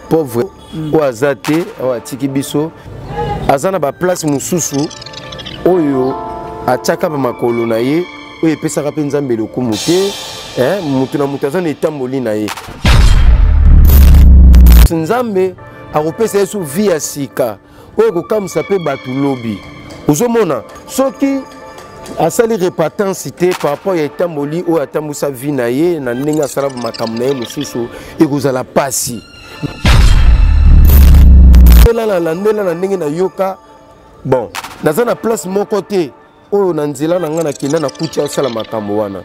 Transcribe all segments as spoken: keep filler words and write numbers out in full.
pauvre o azate o atiki biso azana ba place mususu oyo ataka ba makolo na ye oyo epesaka pe nzambe lokumu te eh mutu na mutu azana etamboli na ye nzambe akopesa yesu vie ya sika oyo kokamwisa pe bato lobi ozomona soki asali repentance te par rapport ya etamboli oyo atambwisa vie na ye na ndenge asala makambo na ye mosusu ekozala pasi ndela na ndenge na yoka bon naza na place moko te oyo na nzela na nga nakenda na kutia osala makambo wana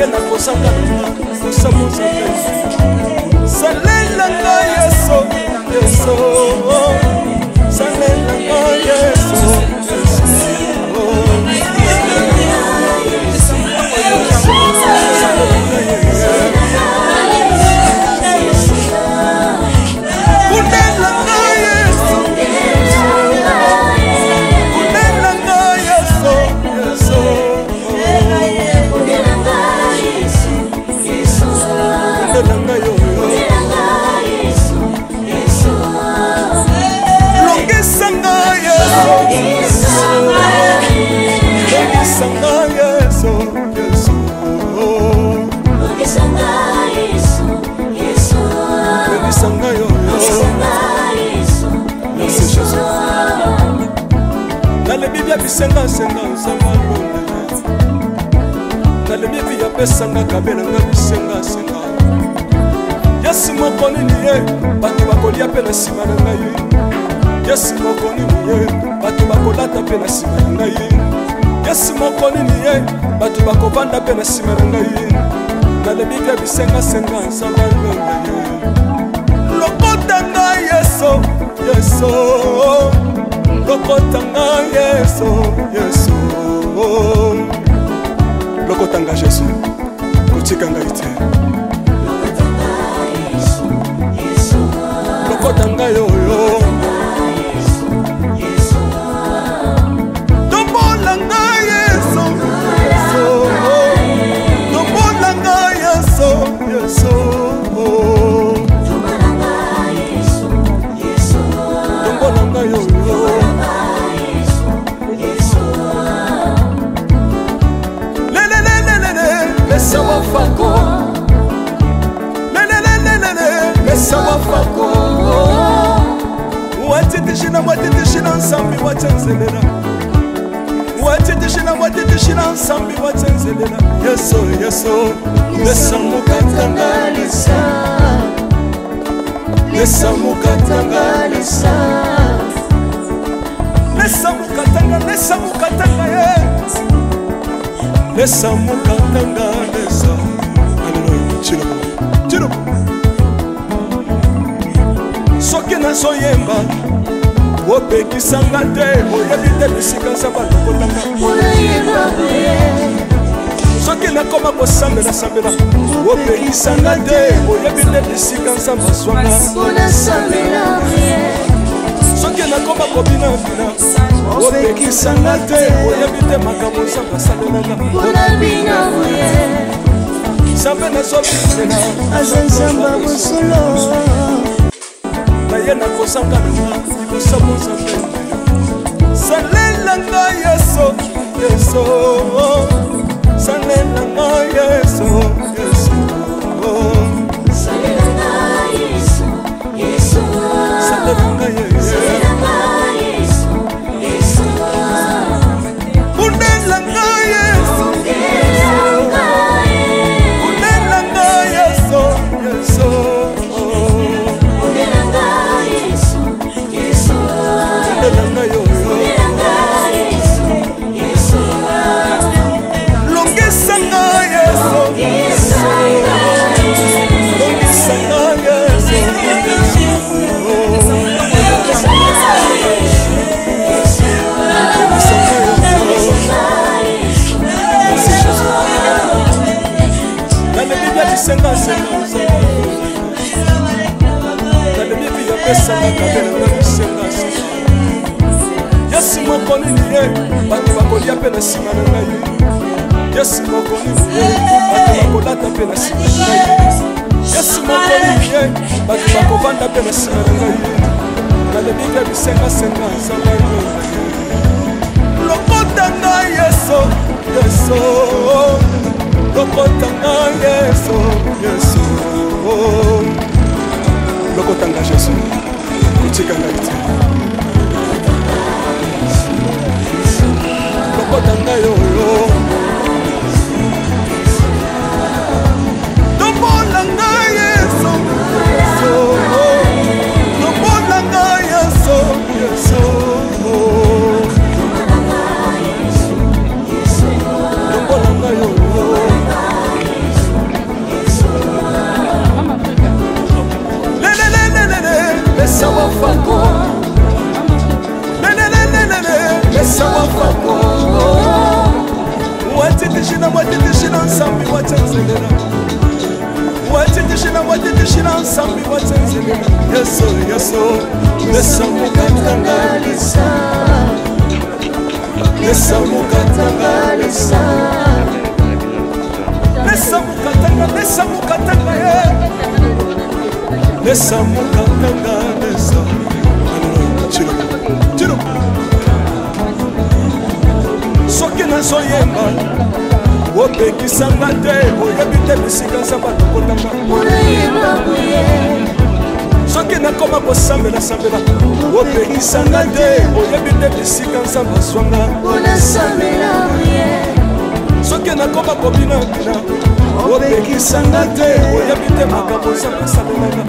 yena kosanga kosamo salela nga yeso yeso salela nga yeso bisenga senga nzamalo kale bibi ya pesanga kabela nga bisenga senga Yesu moko nini ye bato bakolia pe na sima na ngai Yesu moko nini ye bato bakolata pe na sima na ngai Yesu moko nini ye bato bakovanda pe na sima na ngai kale bibi ya bisenga senga nzamalo lokota ngai Yesu Yesu Lokotanga Yesu, Yesu Lokotanga Jésus, Kotikanga ite Lokotanga yoyo Dombolanga Yesu, Yesu Dombolanga Yesu, Yesu Dombolanga yoyo Laisse-moi fako Lelelelelele Laisse-moi fako Watitishina watitishina nsambi watenzelela Watitishina watitishina nsambi watenzelela Yeso yeso Lesa mukatanga lisa Lesa mukatanga lisa Lesa mukatanga Lesa mukatanga yes Lesa mukatanga lesa Hallelujah Chilo Chilo Soki na soyemba Wopekisanga te Oyebite bisika nsaba lokotanga Soki na koma kosambela sambela Wopekisanga te Oyebite bisika nsaba swanga Soki na koma kobina bina Wopekisanga te Oyebite makambo nsaba salelanga Sambe na sobisena Azanzamba musolo Na yena kosanga na Ikosamo sambe Salela nga Yeso Yeso Salela nga Yeso Yeso Salela nga Yeso Yeso Salela nga Yeso Yeso Unela nga Yeso Unela nga Yeso Yeso Unela nga Yeso Longisa nga Yeso Longisa nga Yeso Nale Biblia bisenga senga Nale Biblia pesanga kabela nga bisenga senga Yesu moko nini ye bato bakolia pe na sima na ngai Yesu moko nini ye bato bakolata pe na sima na ngai Yesu moko nini ye bato bakovanda pe na sima na ngai Nale Biblia bisenga senga nzamba Lokota nga Yesu Yesu Lokota nga Yesu Yesu Lokota nga Jésus Kutika nga ite Lokota nga yoyo Dombola nga Yesu Yesu Dombola nga Yesu Yesu Dombola nga yoyo laisse-moi fako. Laisse-moi fako. Watitishina watitishina nsambi watanzelela. Watitishina watitishina nsambi watanzelela. Yeso yeso. Laisse-moi katanga lisa. Laisse-moi katanga lisa. Laisse-moi katanga, laisse-moi katanga ye. Laisse-moi katanga lisa. Tiro, tiro. Soki nazoyemba opekisanga te oyebi te bisika nzambe atokotanga soki nakoma kosambela sambela opekisanga te oyebi te bisika nzambe azwanga soki nakoma kobina bina opekisanga te oyebi te makambo nzambe asambelanga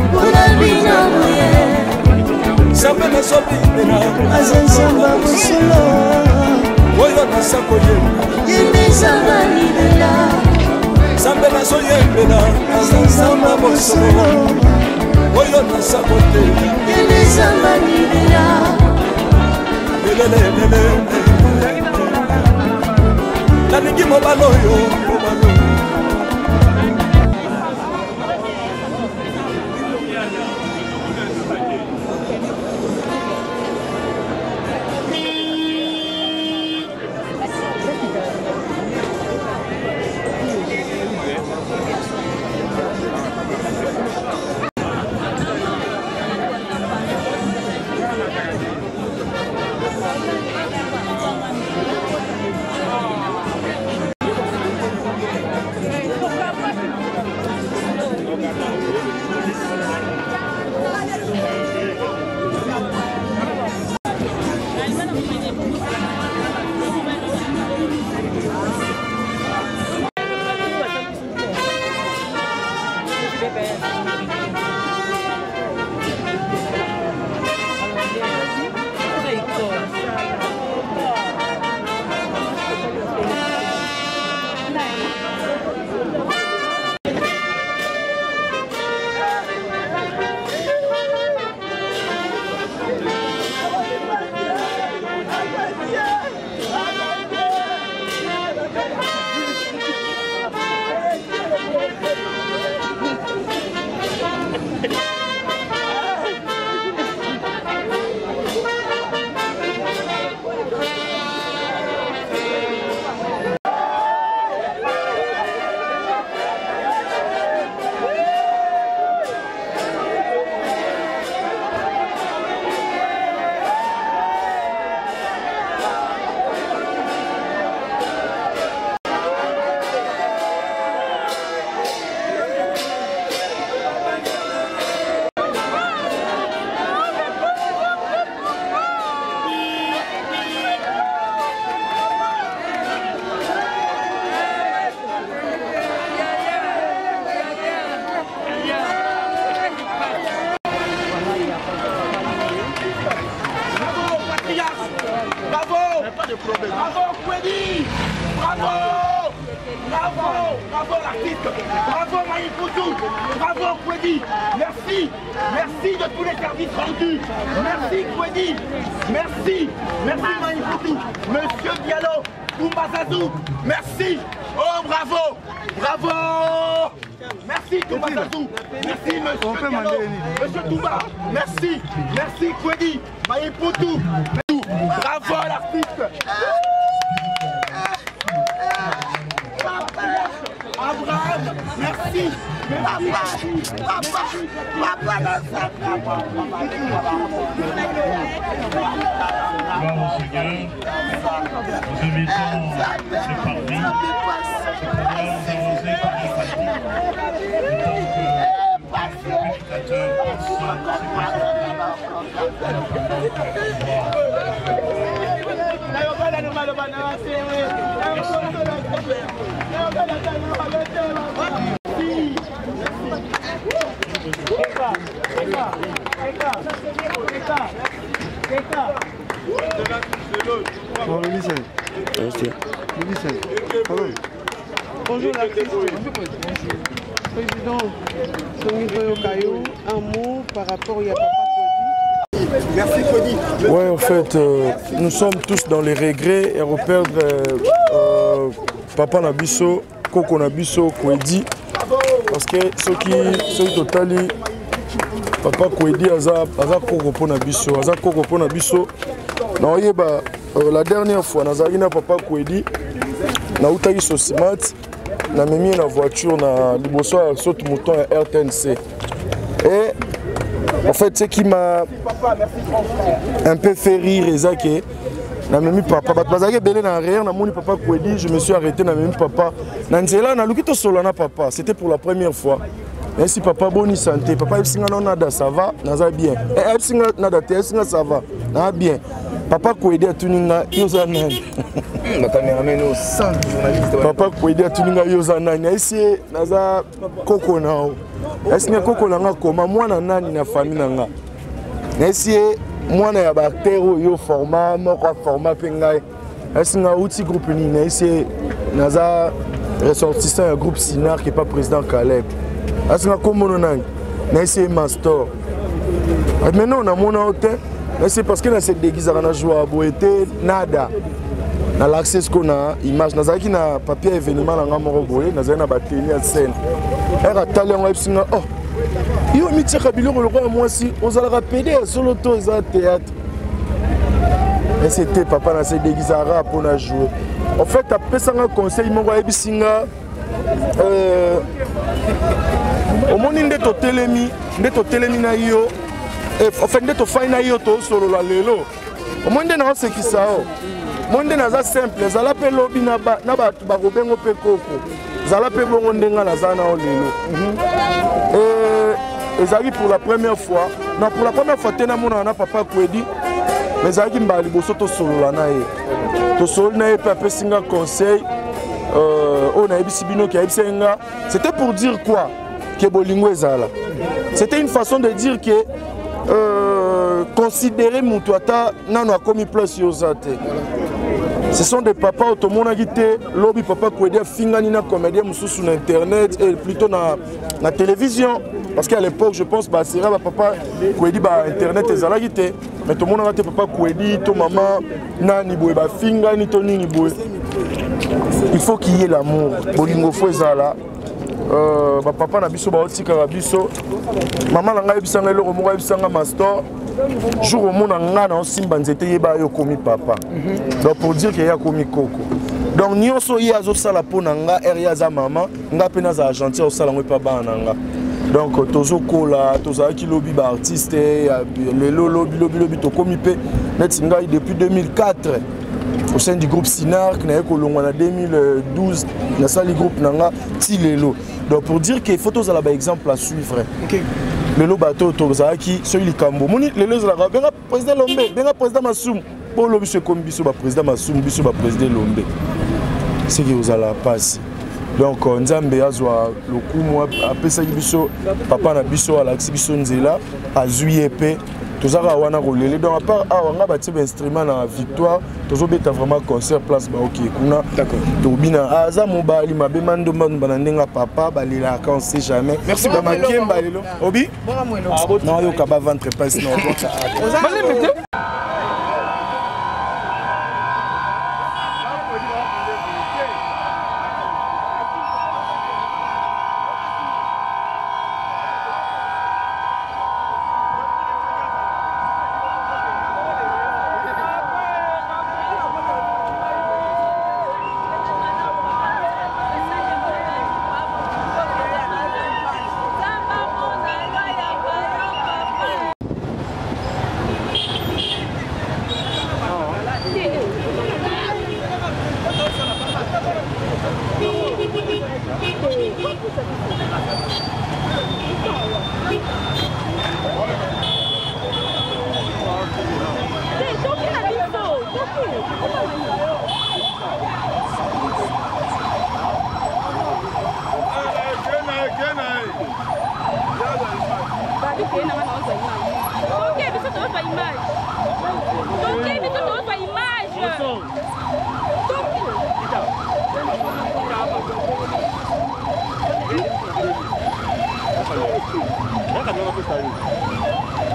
nzambe nazobinela azenzamba mosolo oyo nasa koyemba yembezanga libela nzambe nazoyembela azenzamba mosolo oyo nasa koteya yembezanga libela lelelelele nalingi mobala oyo mobala oyo Bravo, Kwedi! Bravo! Bravo! Bravo l'artiste! Bravo Maïfoutou! Bravo Kwedi! Merci! Merci de tous les services rendus! Merci Kwedi! Merci! Merci Maïfoutou! Monsieur Diallo! Toumbazazou! Merci! Oh bravo! Bravo! Merci Toumbazazou! Merci Monsieur Diallo! Monsieur Toumba! Merci! Merci Kwedi! Maïfoutou! Bravo l'artiste! Abraham, merci! Papa! Papa! Papa! Gloire au Seigneur, nous invitons les parvis à pouvoir nous arroser par les parvis. Le temps que le prédicateur Bonjour la président Songi Kayou, un mot par rapport à Papa Kwedi. Merci Cody. Ouais, en fait, euh, nous sommes tous dans les regrets et reperdre euh, euh, Papa Nabiso, Koko Nabiso, Kwedi. Parce que ceux qui sont totali, Papa Kwedi, Aza Koko pour Nabiso, Aza Koko pour Nabiso. Non, bah, euh, la dernière fois, Nazarina Papa Kwedi, na utaki Sosimat, na mis la voiture na liboso à saute mouton à R T N C. Et en fait, ce qui m'a un peu fait rire, c'est que na memi papa, bazaki belé na arrière, na moni Papa Kwedi, je me suis arrêté na memi papa. Na nzela na lukito solana papa, c'était pour la première fois. Merci papa, bonne santé. Papa Epsinga non nada, ça va, naza bien. Eh Epsinga nada, Epsinga ça va, na bien. Papa Kwedi a tuninga yoza nani. Ma caméraman au centre journaliste. Papa Kwedi a tuninga yoza nani. Ici naza koko nao. Est-ce que koko nanga koma mwana nani na famille nanga. Ici mwana ya bactéro yo format moko format pengai. Est-ce que outil groupe ni ici naza ressortissant un groupe Sinar qui est pas président Caleb. Est-ce que komo nani. Ici master. Maintenant on a mon hôtel. C'est parce que dans cette déguise, on a joué à Boété, nada. Dans l'accès qu'on a, image, dans un papier événement, on a moroboué, dans un bâtiment à scène. Elle a talé en web, oh, yo, Mitya Kabilo, le roi, moi aussi, on a rappelé, sur l'auto, ils ont théâtre. Et c'était papa dans cette déguise à rap, on a joué. En fait, après ça, un conseil, il m'a dit, Singa, euh, au moment où on est au télémi, on est au télémi, en fait, on fait un yoto solo la lelo. Au monde na ce qui ça. Monde na za simple, za la pe lobby na ba na ba ba robengo pe koko. Za la pe bongo ndenga na za na o lelo. Et ezali pour la première fois. Non, pour la première fois tena mona na Papa Kwedi. Mais zaki mbali boso to solo la na e. To solo na e pe pe singa conseil. Euh, on a ebisi bino ki ebisi nga. C'était pour dire quoi? Que bolingo ezala. C'était une façon de dire que Euh, considérer Moutouata non a commis place yozate. Ce sont des papas automona guité lobby Papa Kwedi fingani na comédien musu sur internet et plutôt na na télévision parce qu'à l'époque je pense bah c'est là Papa Kwedi bah internet et zala guité mais tout le monde a été Papa Kwedi to maman nani boy bah fingani to nini boy. Il faut qu'il y ait l'amour bolingo fo ezala. Euh, bah, papa na biso ba otika na biso maman nga ebisanga eloko moko ebisanga master jour au monde nga na osimba nzete yeba yo komi papa donc pour dire qu'il y a komi koko donc nyonso ye azosala pona nga area za mama nga pe na za gentil osala ngo pa bana nga donc tozo kola toza ki lobby ba artiste le lobby lobby lobby to komi pe net nga depuis deux mille quatre au sein du groupe Sinar qui n'a eu en deux mille douze na sali groupe nanga ti lelo. Donc pour dire que photos à la exemple à suivre. OK. Lelo bateau tozaki celui Kambo. Moni lelo za la benga président Lombe, benga président Massoum. Pour lobi se comme biso ba président Massoum, biso ba président Lombe. C'est que vous allez passer. Donc Nzambe azwa lokumu apesa biso papa na biso ala biso nzela azuye pe tozara wana rolele donc à part ah nga bati instrument na victoire tozobeta vraiment concert place ba OK kuna d'accord tobina aza mobali mabe mando mando banandenga papa balila quand on sait jamais merci ba makemba lelo obi non yo ka ba ventre pas sinon Gracias.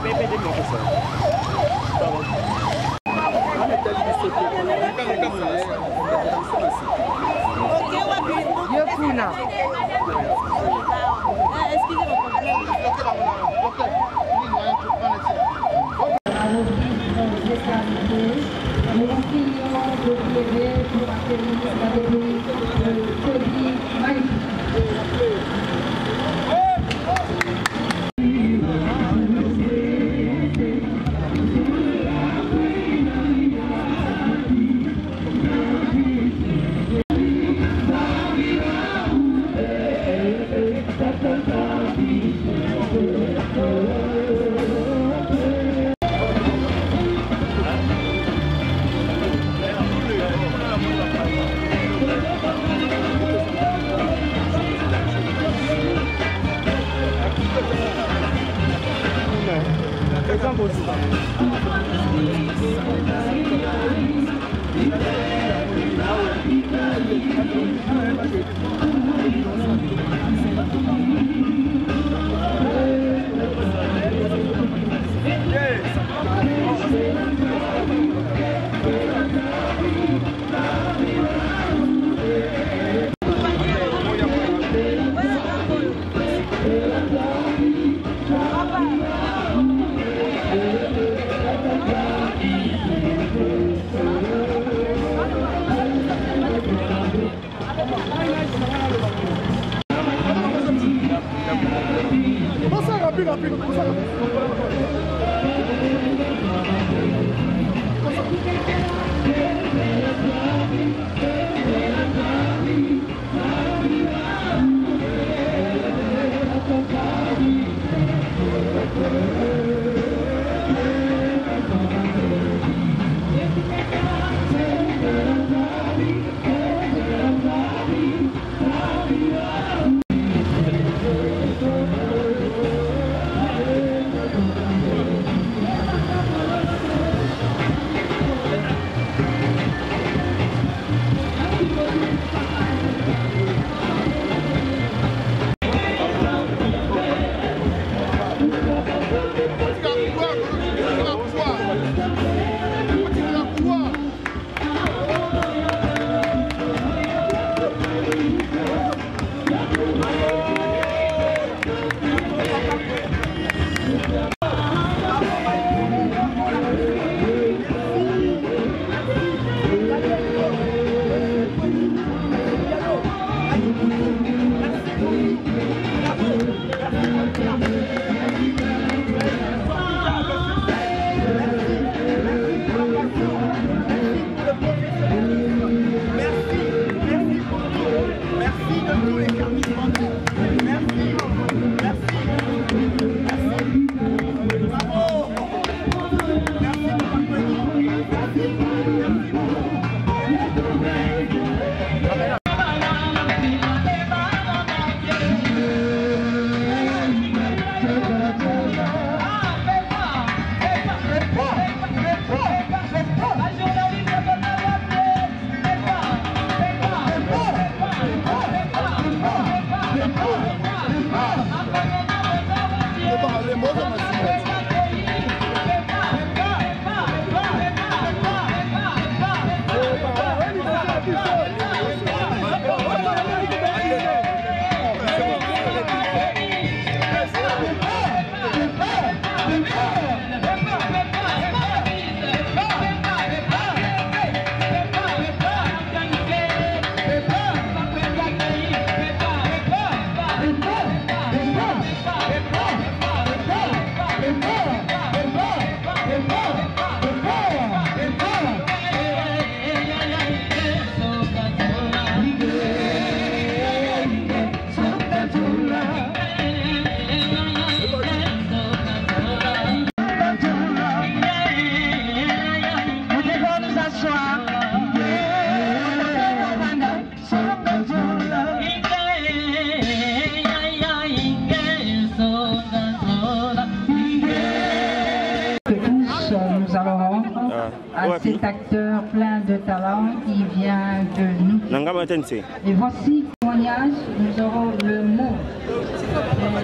Cet acteur plein de talent qui vient de nous. Et voici le témoignage, nous aurons le mot de l'association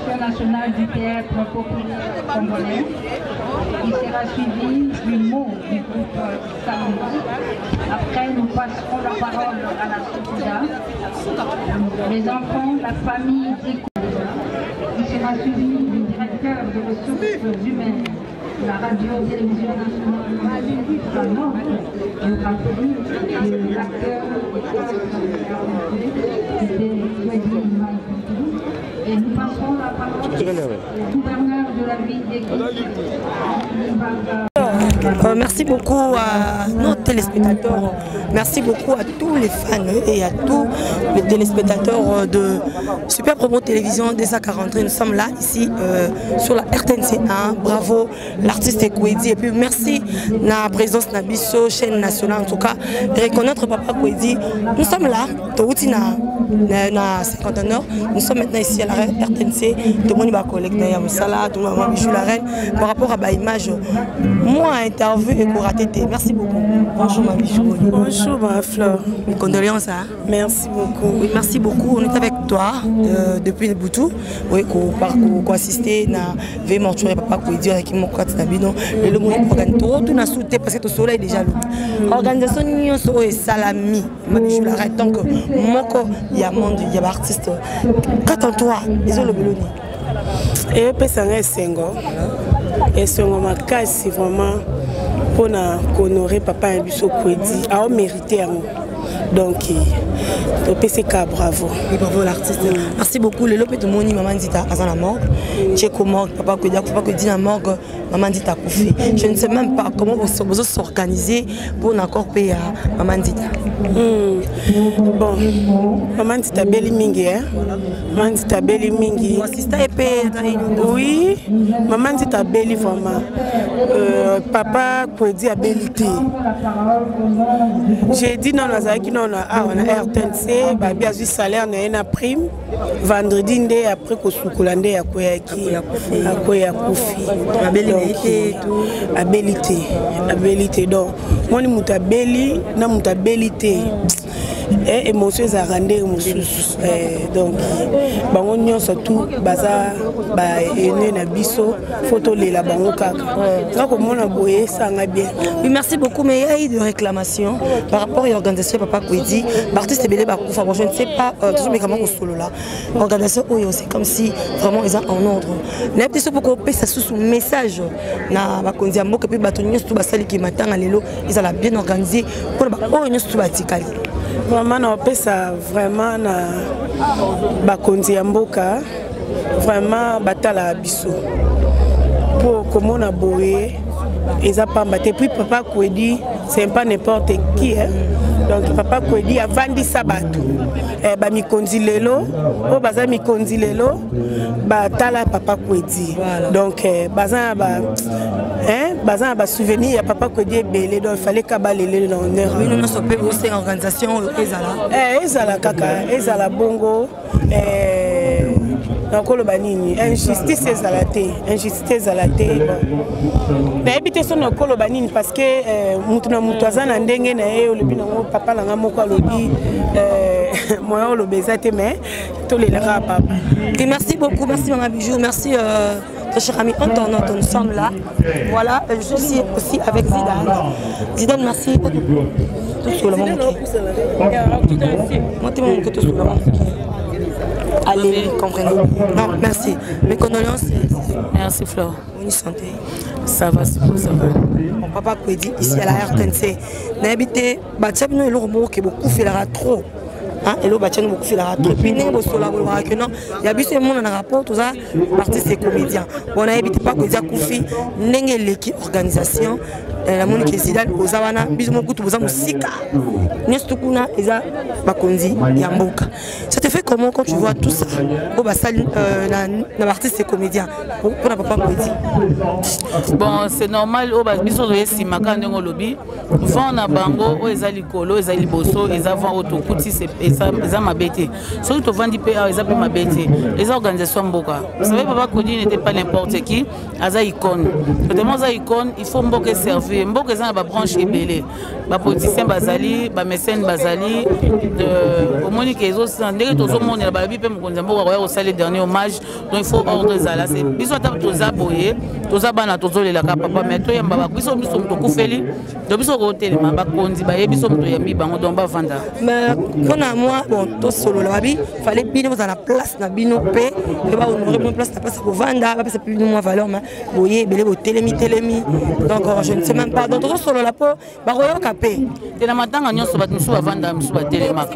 Association nationale du théâtre populaire congolais. Il sera suivi du mot du groupe Salomon. Après, nous passerons la parole à la Soukouda. Les enfants, la famille Zikoula. Il sera suivi du directeur de ressources humaines de la radio-télévision nationale de de l'acteur et nous passerons la parole au gouverneur de la ville d'équipe. Euh, merci beaucoup à nos téléspectateurs, merci beaucoup à tous les fans et à tous les téléspectateurs de Super Promo Télévision des cent quarante. Nous sommes là, ici, euh, sur la R T N C un. Bravo, l'artiste Kwedi. Et puis merci la présidence de Nabiso, chaîne nationale, en tout cas, de reconnaître Papa Kwedi. Nous sommes là, na cinquante heures. Nous sommes maintenant ici à la R T N C. Tout le monde va collecter Yamsala, tout le monde va bichou la reine. Par rapport à l'image, moi, interview et pour rater. Merci beaucoup. Bonjour ma bichou. Bonjour ma Fleur. Mes condoléances. Hein? Merci beaucoup. Oui, merci beaucoup. On est avec toi euh, depuis le Boutou. Oui, qu'on assister à V mortuaire Papa Kwedi avec mon côté d'habino. Et le monde organise tout na sauté parce que le soleil est déjà là. Organisation Nyon so et salami. Ma bichou la reine. Donc moko il y a monde, il y a artiste. Qu'attends-toi? Ils ont le beloni. Et puis ça est singo. Et singo ma casse c'est vraiment pour honorer Papa Mbiso Kwedi. A mérité un. Donc, le P C K, bravo. Et bravo l'artiste. Mm. Merci beaucoup. Le lopé de mon maman dit à la morgue. J'ai comment Papa Kwedi, Papa Kwedi la morgue, maman dit à Koufi. Je ne sais même pas comment vous s'organiser pour un accord payer à maman dit. Mm. Bon, maman dit à Beli Mingi, hein? Maman dit à Beli Mingi. Oui, maman dit à Beli vraiment. Euh, Papa Kwedi a Belité. J'ai dit non, qui non ah on a R T N C ba bien du salaire na une prime vendredi ndé après ko sukulande ya koyaki ya koya kofi abelité abelité abelité donc moni mutabeli na mutabelité et émotion za rendre émotion donc bango nyonso tout baza ba ene na biso photo lela bango kaka na ko mona boye sanga bien. Oui, merci beaucoup, mais il y a eu de réclamations par rapport à l'organisation Papa Kwedi. L'artiste est belé, je ne sais pas, toujours mais comment on solo là. L'organisation, c'est comme si vraiment ils sont en ordre. Les petits pour qu'on passe sous message. Na bakonzi ambo que puis batonyo tout basali qui matin à l'élo, ils ont bien organisé pour ba oh une tout batikali. Vraiment on passe ça vraiment na bakonzi amboka vraiment batala biso. Pour comment on a boé. Ils ont pas battu. Puis Papa Kwedi, c'est pas n'importe qui. Hein? Donc Papa Kwedi a vendu sa bateau. Eh bah mi konzilelo, oh baza mi konzilelo, bah tala Papa Kwedi. Donc eh, baza bah hein, baza bah souvenir Papa Kwedi est belé. Donc il fallait qu'abalele l'honneur. Oui, nous nous sommes aussi en organisation Ezala. Eh Ezala kaka, Ezala bongo. Eh donc le banini, injustice ezalate, injustice ezalate. Mais habiter son okolo banini parce que mutu na mutu azana ndenge na ye olobi na papa na nga moko alobi euh moi le bezate mais to le la papa. Et merci beaucoup, merci maman Bijou, merci euh cher ami Anton, nous sommes là. Voilà, je suis aussi avec Zidane. Zidane, merci. Tout sur le monde. Moi, tu m'as tout sur le monde. Allez, comprenez. Non, merci. Mes condoléances. Merci Flore. Bonne santé. Ça va, ça va. Mon papa Kwedi, ici à la R T N C. N'habitez pas, tu sais, nous, nous, qui beaucoup fait trop. Et là, il y a beaucoup de choses. Puis, il y a beaucoup de rapport, tout ça, artistes et comédiens. On a évité pas que les Koufi, l'équipe organisation, la Monique Zidane, aux Awana, bisous beaucoup de musique. Nous sommes là, ils ont Bakonzi, Yamboka. Ça te fait comment quand tu vois tout ça? L'artiste et comédien, pour ne pas Kwedi. Bon, c'est normal, bisous de Simaka, Ndongo Lobby. Vent na bango, ils ont l'icolo, ils ont liboso, ils ont autocuti, eza mabete soki tovandi mpe awa eza mpe mabete eza organisation mboka. Vous savez Papa Kodi n'était pas n'importe qui, aza icône notamment aza icône il faut mboka servir mboka eza na babranche ebele bapoliticien bazali bamécène bazali omoni ke ezosala ndenge tozomonela balobi mpe mokonzi ya mboka koya kosala dernier hommage donc il faut ordre ezala biso ata toza boye toza bana tozolelaka papa mais toyamba babiso biso moto okufeli to biso kotelema bakonzi bayebi biso moto yambi bango donc bavanda mais mpona moi bon tosolola babi fallait bino kozala na place na bino mpe mpe bahonore bino place na place ya kovanda bapesa mpe bino mwa valeur mais boye ebele botelemi telemi donc je ne sais même pas donc tozosolola mpo bakoyoka mpe te na matanga nyonso bato mosusu bavanda mosusu batelema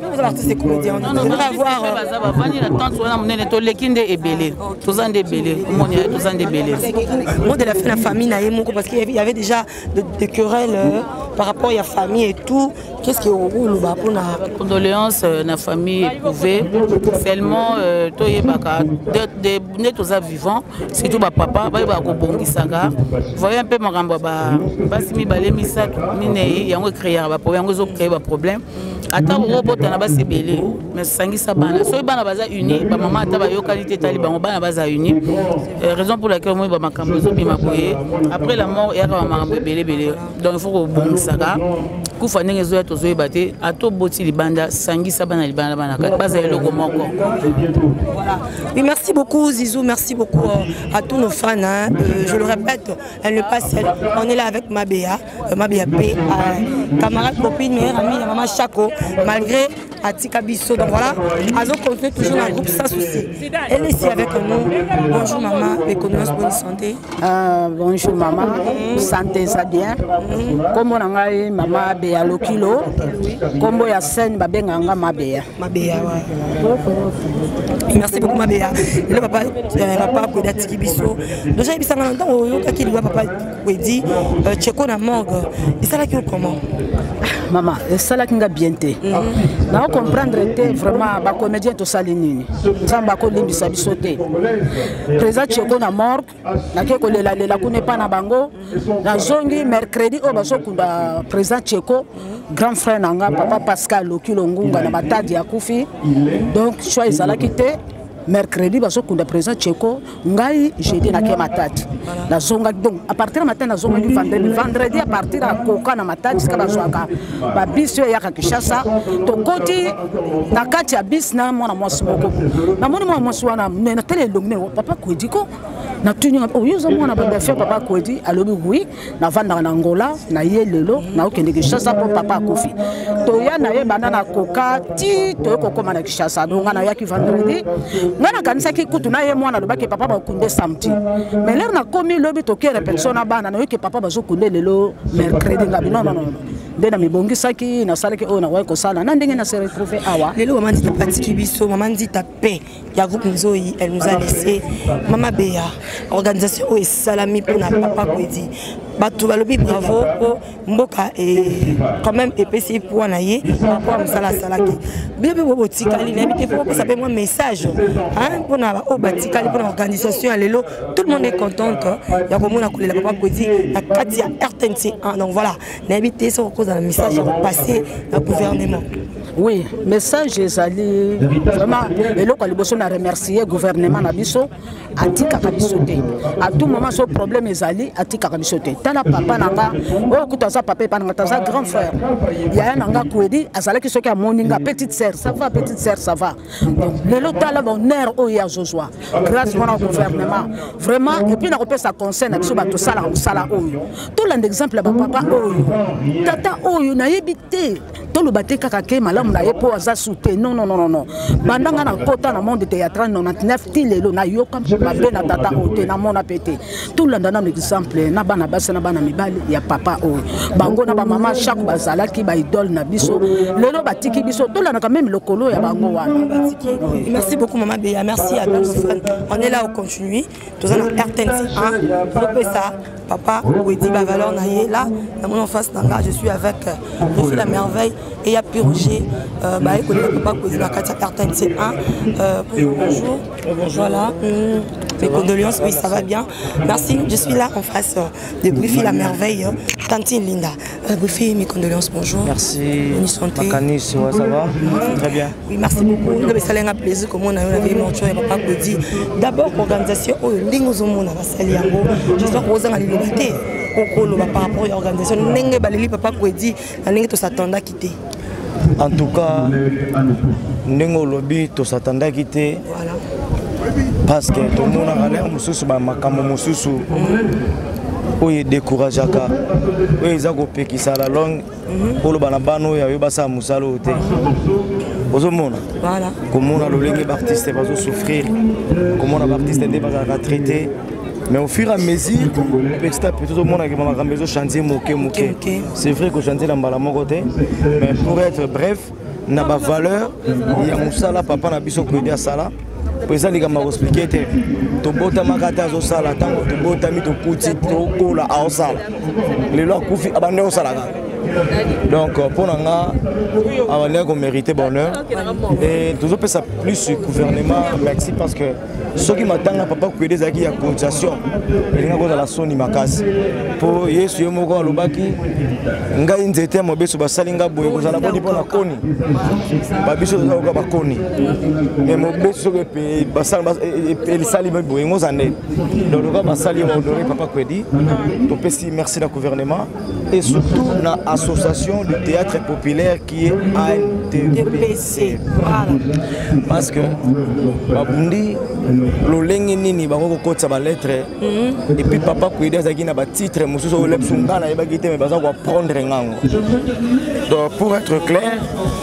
baza bavandi na tante wana monene toleki nde ebele toza nde ebele omoni toza nde ebele mot de la fin la famille na ye moko parce qu'il y avait déjà des querelles euh, par rapport à la famille et tout. Qu'est-ce que vous avez pour la condoléances na famille éprouvée seulement toye baka de de tous vivants surtout ba papa ba ba ko bongisaka voyez un peu makambo ba basimi balemi sa mine yango créer ba problème yango zo créer ba problème ata ko bota na basebele mais sangisa bana so bana baza uni ba mama ata ba yo qualité tali ba bana baza uni raison pour laquelle moi ba makambo zo bima boye après la mort ya ba makambo belé belé donc il faut ko bongisaka kufa ndenge zo to zo bate ato boti libanda sangisa bana libanda bana baza eloko moko. Voilà. Oui, merci beaucoup Zizou, merci beaucoup euh, à tous nos fans hein. euh, je le répète, elle ne passe seule. On est là avec Mabéa, euh, Mabéa P, euh, camarade, copine, meilleure amie, maman Chaco, malgré Atika Bisso. Donc voilà, Azo continue toujours dans le groupe sans souci. Elle est ici avec nous. Bonjour maman, Béconos, bonne santé. Euh, bonjour maman, mm-hmm. Santé ça bien. Mm-hmm. Comme on a eu maman Béa Lokilo, comme on a scène Babenganga Mabéa. Mabéa, ouais. Merci beaucoup Mabéa. Le papa, papa Kwedi Atiki Bisso. Déjà il s'en a longtemps au yoka qui doit papa Kwedi Tcheko na morgue. Et ça là qui comment? Maman, ça là qui nga bien té. Na comprendre té vraiment ba comédien to salinini. Samba ko limbisa biso té. Président Tcheko na morgue, na ke ko lela lela ku ne pa na bango. Na zongi mercredi o baso kunda président Tcheko, grand frère nanga papa Pascal Lokilo Ngunga na batadi ya kufi. Donc choix ezala kité mercredi baso kunda président Tcheko ngai jeudi na ke matati na zonga donc à partir matin na zonga du vendredi vendredi à partir à koka na matati ska bazwaka ba biso ya ka Kishasa to koti na kati ya bis na mwana mwasi moko na mwana mwasi wana na tele longne papa Kwedi ko na tuni o yuza mwana ba faire papa Kwedi alobi oui na vanda na Angola na yelelo na okende Kishasa pour papa kofi to ya na ye bana na koka ti to ko koma na Kishasa donc na ya ki vendredi ngana kanisa ki kutu na ye mwana lobaki papa ba kunde samedi mais l'air na komi lobi to kere persona bana na yoki papa ba zo kunde lelo mercredi ngabi non non non de na mibongi saki na salaki o na wa ko sala na ndenge na se retrouver awa lelo maman dit Patiki Bisso maman dit ta paix ya groupe Nzoyi elle nous a laissé maman Béa organisation et salami pour na papa Kwedi bato balobi bravo pour mboka et quand même épesi pour naye pour msala salaki bébé bobo tikali na bité pour ça moi message hein pour na o batikali pour l'organisation lelo tout le monde est content ya ko mona kolela papa Kwedi na kati ya R T N C un donc voilà na bité sur cause un message passé au gouvernement. Oui, message ezali vraiment et loko liboso na remercier gouvernement na biso atika kabiso te à tout moment ce problème ezali atika kabiso te tala papa nanga o kuta sa papa pa nanga sa grand frère ya nanga Kwedi azala ki soki amoninga petite sœur ça va petite sœur ça va donc le lotala bonheur o ya Joshua grâce au gouvernement vraiment et puis na kopesa conseil na biso ba to sala sala oyo tout l'exemple ba papa oyo tata oyo na yebite to lo bateka ka ke malamu na yepo aza soute non non non non bandanga na kota na monde théâtral quatre-vingt-dix-neuf tilelo na yoka mabe na tata ote na mona pété tout l'andana exemple na bana basa na bana mibali ya papa oyo bango na ba mama chaque bazalaki ba idole na biso lelo batiki biso tout l'andana quand même lokolo ya bango wana. Merci beaucoup maman Béa, merci à tous nos fans. On est là, on continue tous en R T N C un ça papa Kwedi ba valeur na ye là dans mon face nanga je suis avec Roger la merveille et il y a Piroger euh bah écoutez papa Kwedi na kati R T N C un euh bonjour. Bonjour. Voilà. Mes condoléances, oui, ça va bien. Merci, je suis là en face euh, de Brifi la merveille, euh, Tantine Linda. Euh, Brifi, mes condoléances, bonjour. Merci. Santé. Makanis, ouais, ça va? Très bien. Oui, merci beaucoup. Nous avons un plaisir comme on a eu mortuaire et papa dit. D'abord, l'organisation, oh, l'ingozomona, la saliango. J'espère que vous avez liberté. Par rapport à l'organisation, papa dit, on s'attendait à quitter. En tout cas, nous lobby, on s'attendait à quitter. Voilà. Parce que tout le monde a l'air de oye découragé ka oye za ko pekisa la longue polo bana bano ya yo basa musalo te ozomona voilà comment on a les artistes va souffrir comment on a artiste des pas à traiter mais au fur et à mesure petit à petit tout le monde a vraiment besoin chanter moquer moquer c'est vrai que chanter dans bala mon côté mais pour être bref n'a pas valeur il y a musala papa na biso ko dia sala président les gars m'a expliqué to bota makata zo sala tango to bota mi to kuti to kola a sala les lois kufi abande o sala donc pour nanga avant qu'on mérite bonheur et toujours ça plus gouvernement merci parce que ceux qui m'attendent papa que des acquis à cotisation et les gars de la soni makasi pour yesu yo moko lobaki ngai nzete mo beso basalinga boye ko zala bodi pona koni ba biso zo ko ba koni et mo beso que basal et sali boye ngo zane donc le gars basali mo honoré papa Kwedi to pesi merci la gouvernement et surtout na association de théâtre populaire qui est A N T P C parce que babundi lolenge nini bango kokotsa ba lettre et puis papa Kwedi azaki na ba titre mususu o lepsunga na yebaki te mais baza ko prendre ngango donc pour être clair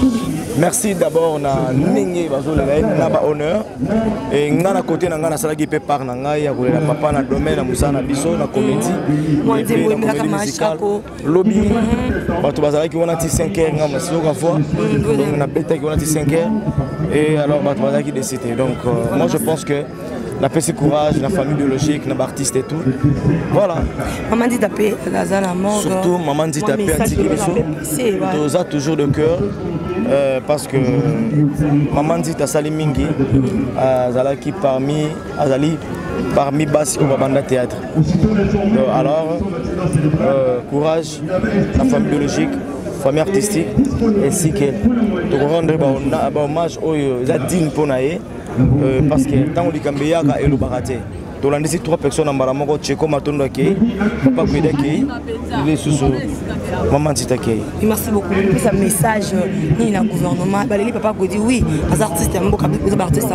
merci d'abord na ningi bazolela na ba honneur et ngana côté na ngana salaki pe par na ngai ya kolela papa na domaine na musana biso na comédie et puis na comédie musicale lobby bato bazalaki wana ti cinq heures ngama sio ka fois donc na beta ki wana ti cinq heures et alors bato bazalaki décidé donc euh, moi je pense que la P C Courage, la famille biologique, l'artiste et tout. Voilà. Maman dit taper la mort. Surtout, maman dit taper Antikibiso. Tout ça toujours de cœur. Euh, parce que maman dit à Sali Mingi, Azalaki parmi Azali parmi Bassi au Babanda Théâtre. Donc, alors, euh, courage, la famille biologique, famille artistique, ainsi que de rendre hommage aux Zadine Ponaye. Euh, parce que tant que les Kambeyaka et le Baraté, tu as laissé trois personnes en Baramoko, Tcheko Matondo Kei, Papa Kweda Kei, il est sous Maman Tita Kei. Merci beaucoup. C'est un message ni le gouvernement. Les papa dit oui, les artistes, les artistes,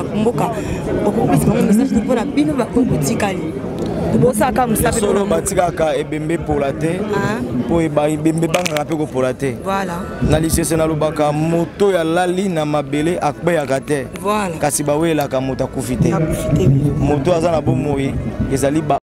les message pour la bino solo batikaka ebembe pola te po ebembe banga pe ko pola te voilà na lisese na lobaka moto ya lali na mabele akbeyaka te voilà kasi bawelaka moto akufi te moto aza na bomoi ezali